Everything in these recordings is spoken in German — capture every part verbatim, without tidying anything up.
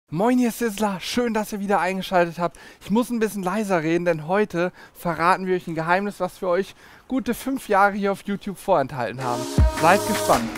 Moin, hier ist Sizzler. Schön, dass ihr wieder eingeschaltet habt. Ich muss ein bisschen leiser reden, denn heute verraten wir euch ein Geheimnis, was wir euch gute fünf Jahre hier auf YouTube vorenthalten haben. Seid gespannt.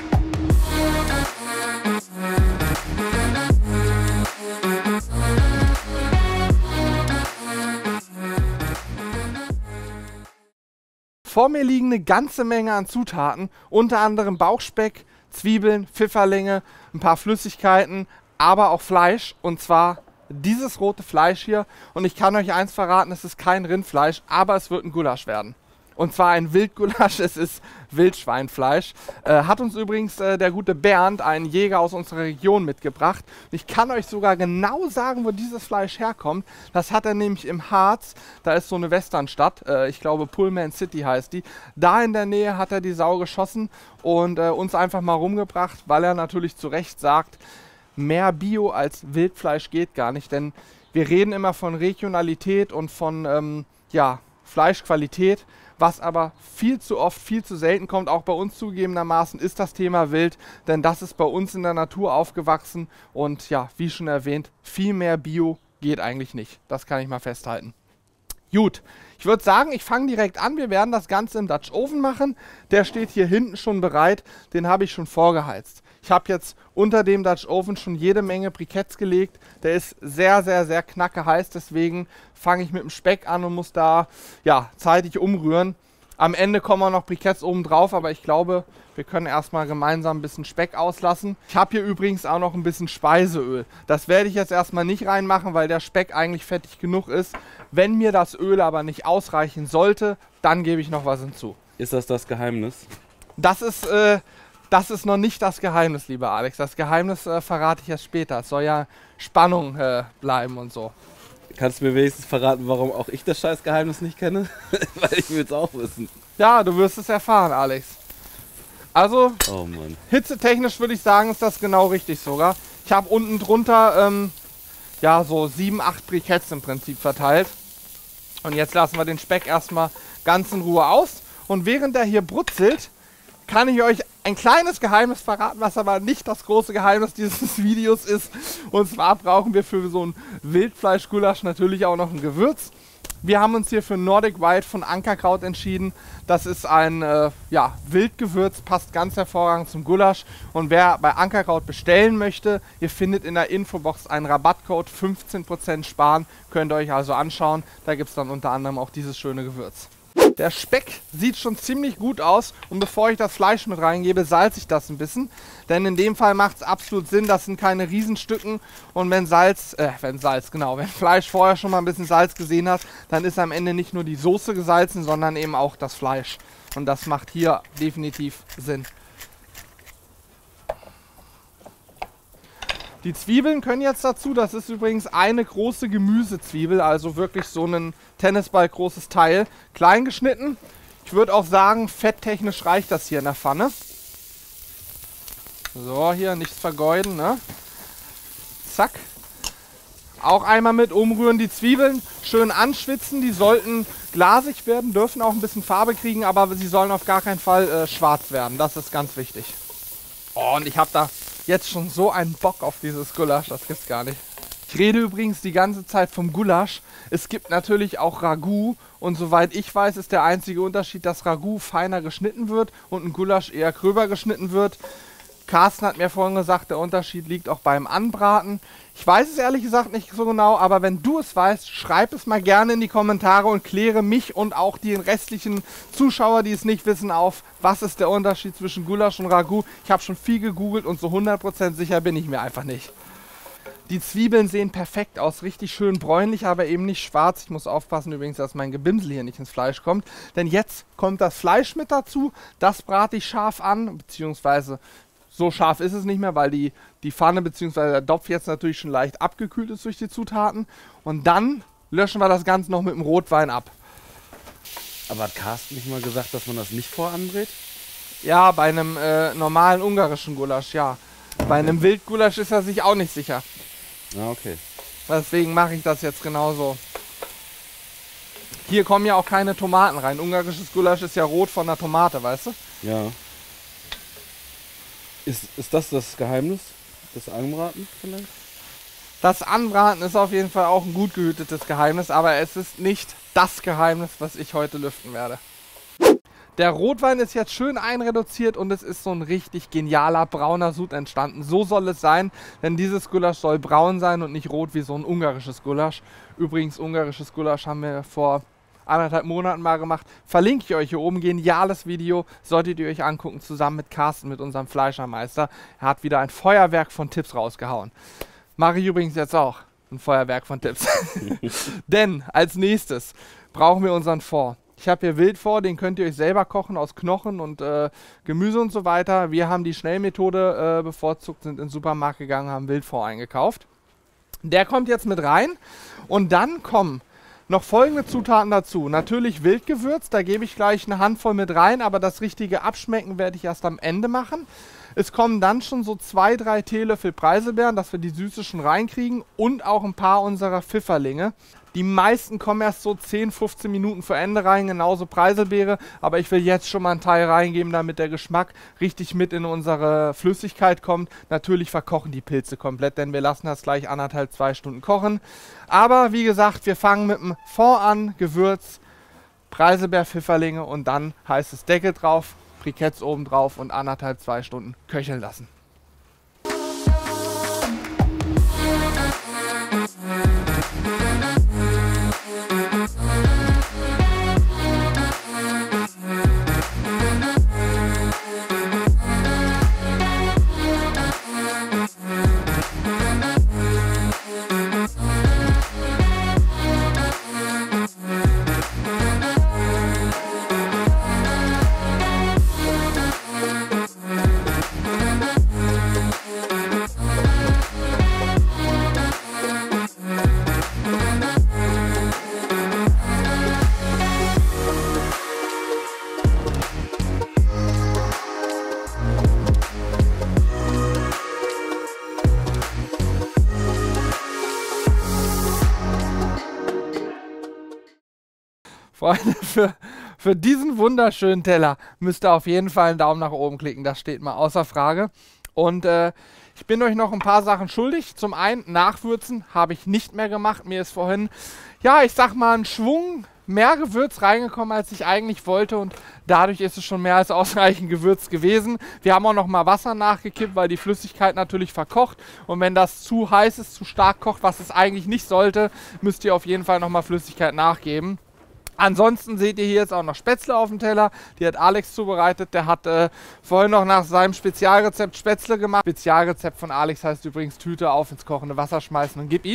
Vor mir liegen eine ganze Menge an Zutaten, unter anderem Bauchspeck, Zwiebeln, Pfifferlinge, ein paar Flüssigkeiten, aber auch Fleisch, und zwar dieses rote Fleisch hier. Und ich kann euch eins verraten, es ist kein Rindfleisch, aber es wird ein Gulasch werden. Und zwar ein Wildgulasch, es ist Wildschweinfleisch. Äh, hat uns übrigens äh, der gute Bernd, ein Jäger aus unserer Region, mitgebracht. Ich kann euch sogar genau sagen, wo dieses Fleisch herkommt. Das hat er nämlich im Harz, da ist so eine Westernstadt, äh, ich glaube Pullman City heißt die. Da in der Nähe hat er die Sau geschossen und äh, uns einfach mal rumgebracht, weil er natürlich zu Recht sagt, mehr Bio als Wildfleisch geht gar nicht. Denn wir reden immer von Regionalität und von ähm, ja, Fleischqualität. Was aber viel zu oft, viel zu selten kommt, auch bei uns zugegebenermaßen, ist das Thema Wild. Denn das ist bei uns in der Natur aufgewachsen. Und ja, wie schon erwähnt, viel mehr Bio geht eigentlich nicht. Das kann ich mal festhalten. Gut, ich würde sagen, ich fange direkt an. Wir werden das Ganze im Dutch Oven machen. Der steht hier hinten schon bereit. Den habe ich schon vorgeheizt. Ich habe jetzt unter dem Dutch Oven schon jede Menge Briketts gelegt. Der ist sehr, sehr, sehr knacke heiß. Deswegen fange ich mit dem Speck an und muss da ja, zeitig umrühren. Am Ende kommen auch noch Briketts oben drauf, aber ich glaube, wir können erstmal gemeinsam ein bisschen Speck auslassen. Ich habe hier übrigens auch noch ein bisschen Speiseöl. Das werde ich jetzt erstmal nicht reinmachen, weil der Speck eigentlich fettig genug ist. Wenn mir das Öl aber nicht ausreichen sollte, dann gebe ich noch was hinzu. Ist das das Geheimnis? Das ist, äh, das ist noch nicht das Geheimnis, lieber Alex. Das Geheimnis äh, verrate ich erst später. Es soll ja Spannung äh, bleiben und so. Kannst du mir wenigstens verraten, warum auch ich das scheiß Geheimnis nicht kenne? Weil ich will es auch wissen. Ja, du wirst es erfahren, Alex. Also, oh Mann. Hitzetechnisch würde ich sagen, ist das genau richtig sogar. Ich habe unten drunter ähm, ja, so sieben, acht Briketts im Prinzip verteilt. Und jetzt lassen wir den Speck erstmal ganz in Ruhe aus. Und während der hier brutzelt, kann ich euch ein kleines Geheimnis verraten, was aber nicht das große Geheimnis dieses Videos ist. Und zwar brauchen wir für so ein Wildfleischgulasch natürlich auch noch ein Gewürz. Wir haben uns hier für Nordic White von Ankerkraut entschieden. Das ist ein äh, ja, Wildgewürz, passt ganz hervorragend zum Gulasch. Und wer bei Ankerkraut bestellen möchte, ihr findet in der Infobox einen Rabattcode, fünfzehn Prozent sparen. Könnt ihr euch also anschauen. Da gibt es dann unter anderem auch dieses schöne Gewürz. Der Speck sieht schon ziemlich gut aus, und bevor ich das Fleisch mit reingebe, salze ich das ein bisschen. Denn in dem Fall macht es absolut Sinn, das sind keine Riesenstücken, und wenn Salz, äh, wenn Salz, genau, wenn Fleisch vorher schon mal ein bisschen Salz gesehen hat, dann ist am Ende nicht nur die Soße gesalzen, sondern eben auch das Fleisch. Und das macht hier definitiv Sinn. Die Zwiebeln können jetzt dazu, das ist übrigens eine große Gemüsezwiebel, also wirklich so ein Tennisball großes Teil, klein geschnitten. Ich würde auch sagen, fetttechnisch reicht das hier in der Pfanne. So, hier nichts vergeuden, ne? Zack. Auch einmal mit umrühren, die Zwiebeln schön anschwitzen, die sollten glasig werden, dürfen auch ein bisschen Farbe kriegen, aber sie sollen auf gar keinen Fall äh, schwarz werden, das ist ganz wichtig. Oh, und ich habe da jetzt schon so einen Bock auf dieses Gulasch, das gibt's gar nicht. Ich rede übrigens die ganze Zeit vom Gulasch. Es gibt natürlich auch Ragout, und soweit ich weiß, ist der einzige Unterschied, dass Ragout feiner geschnitten wird und ein Gulasch eher gröber geschnitten wird. Carsten hat mir vorhin gesagt, der Unterschied liegt auch beim Anbraten. Ich weiß es ehrlich gesagt nicht so genau, aber wenn du es weißt, schreib es mal gerne in die Kommentare und kläre mich und auch die restlichen Zuschauer, die es nicht wissen, auf, was ist der Unterschied zwischen Gulasch und Ragout. Ich habe schon viel gegoogelt und so hundert Prozent sicher bin ich mir einfach nicht. Die Zwiebeln sehen perfekt aus, richtig schön bräunlich, aber eben nicht schwarz. Ich muss aufpassen übrigens, dass mein Gebimsel hier nicht ins Fleisch kommt. Denn jetzt kommt das Fleisch mit dazu, das brate ich scharf an, beziehungsweise so scharf ist es nicht mehr, weil die, die Pfanne bzw. der Topf jetzt natürlich schon leicht abgekühlt ist durch die Zutaten. Und dann löschen wir das Ganze noch mit dem Rotwein ab. Aber hat Carsten nicht mal gesagt, dass man das nicht voranbrät? Ja, bei einem äh, normalen ungarischen Gulasch, ja. Bei einem Wildgulasch ist er sich auch nicht sicher. Ah, okay. Deswegen mache ich das jetzt genauso. Hier kommen ja auch keine Tomaten rein. Ungarisches Gulasch ist ja rot von der Tomate, weißt du? Ja. Ist, ist das das Geheimnis? Das Anbraten vielleicht? Das Anbraten ist auf jeden Fall auch ein gut gehütetes Geheimnis, aber es ist nicht das Geheimnis, was ich heute lüften werde. Der Rotwein ist jetzt schön einreduziert und es ist so ein richtig genialer brauner Sud entstanden. So soll es sein, denn dieses Gulasch soll braun sein und nicht rot wie so ein ungarisches Gulasch. Übrigens, ungarisches Gulasch haben wir vor anderthalb Monaten mal gemacht. Verlinke ich euch hier oben. Geniales Video. Solltet ihr euch angucken, zusammen mit Carsten, mit unserem Fleischermeister. Er hat wieder ein Feuerwerk von Tipps rausgehauen. Mache ich übrigens jetzt auch. Ein Feuerwerk von Tipps. Denn als nächstes brauchen wir unseren Fond. Ich habe hier Wildfond, den könnt ihr euch selber kochen aus Knochen und äh, Gemüse und so weiter. Wir haben die Schnellmethode äh, bevorzugt, sind in den Supermarkt gegangen, haben Wildfond eingekauft. Der kommt jetzt mit rein und dann kommen noch folgende Zutaten dazu. Natürlich Wildgewürz, da gebe ich gleich eine Handvoll mit rein, aber das richtige Abschmecken werde ich erst am Ende machen. Es kommen dann schon so zwei, drei Teelöffel Preiselbeeren, dass wir die Süße schon reinkriegen und auch ein paar unserer Pfifferlinge. Die meisten kommen erst so zehn, fünfzehn Minuten vor Ende rein, genauso Preiselbeere. Aber ich will jetzt schon mal einen Teil reingeben, damit der Geschmack richtig mit in unsere Flüssigkeit kommt. Natürlich verkochen die Pilze komplett, denn wir lassen das gleich anderthalb, zwei Stunden kochen. Aber wie gesagt, wir fangen mit dem Fond an, Gewürz, Preiselbeer, Pfifferlinge und dann heißt es Deckel drauf, Briketts oben drauf und anderthalb, zwei Stunden köcheln lassen. Freunde, für, für diesen wunderschönen Teller müsst ihr auf jeden Fall einen Daumen nach oben klicken, das steht mal außer Frage. Und äh, ich bin euch noch ein paar Sachen schuldig. Zum einen, Nachwürzen habe ich nicht mehr gemacht. Mir ist vorhin, ja, ich sag mal, ein Schwung mehr Gewürz reingekommen, als ich eigentlich wollte. Und dadurch ist es schon mehr als ausreichend Gewürz gewesen. Wir haben auch noch mal Wasser nachgekippt, weil die Flüssigkeit natürlich verkocht. Und wenn das zu heiß ist, zu stark kocht, was es eigentlich nicht sollte, müsst ihr auf jeden Fall noch mal Flüssigkeit nachgeben. Ansonsten seht ihr hier jetzt auch noch Spätzle auf dem Teller. Die hat Alex zubereitet. Der hat äh, vorhin noch nach seinem Spezialrezept Spätzle gemacht. Spezialrezept von Alex heißt übrigens Tüte auf ins kochende Wasser schmeißen und gib ihm.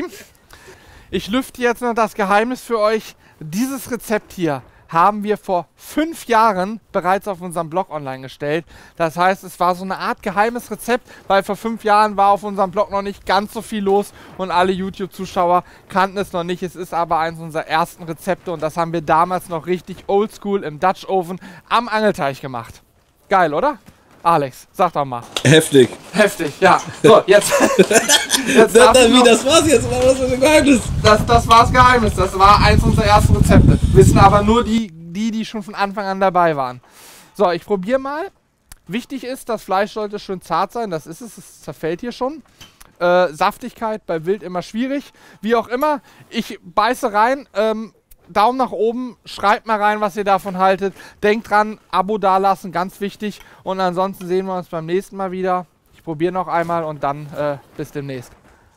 Ich lüfte jetzt noch das Geheimnis für euch. Dieses Rezept hier haben wir vor fünf Jahren bereits auf unserem Blog online gestellt. Das heißt, es war so eine Art geheimes Rezept, weil vor fünf Jahren war auf unserem Blog noch nicht ganz so viel los und alle YouTube-Zuschauer kannten es noch nicht. Es ist aber eines unserer ersten Rezepte und das haben wir damals noch richtig oldschool im Dutch Oven am Angelteich gemacht. Geil, oder? Alex, sag doch mal. Heftig. Heftig, ja. So, jetzt. jetzt das, das, wie, das war's jetzt, oder was für ein Geheimnis? Das, das war's Geheimnis. Das war eins unserer ersten Rezepte. Wissen aber nur die, die, die schon von Anfang an dabei waren. So, ich probiere mal. Wichtig ist, das Fleisch sollte schön zart sein. Das ist es, es zerfällt hier schon. Äh, Saftigkeit bei Wild immer schwierig. Wie auch immer, ich beiße rein. Ähm, Daumen nach oben, schreibt mal rein, was ihr davon haltet. Denkt dran, Abo dalassen, ganz wichtig. Und ansonsten sehen wir uns beim nächsten Mal wieder. Ich probiere noch einmal und dann äh, bis demnächst.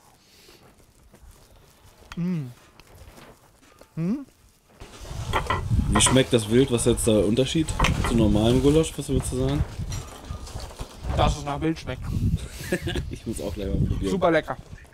Mm. Mm. Wie schmeckt das Wild? Was ist jetzt der Unterschied zu normalem Gulasch? Was würdest du sagen? Dass es nach Wild schmeckt. Ich muss auch gleich mal probieren. Super lecker.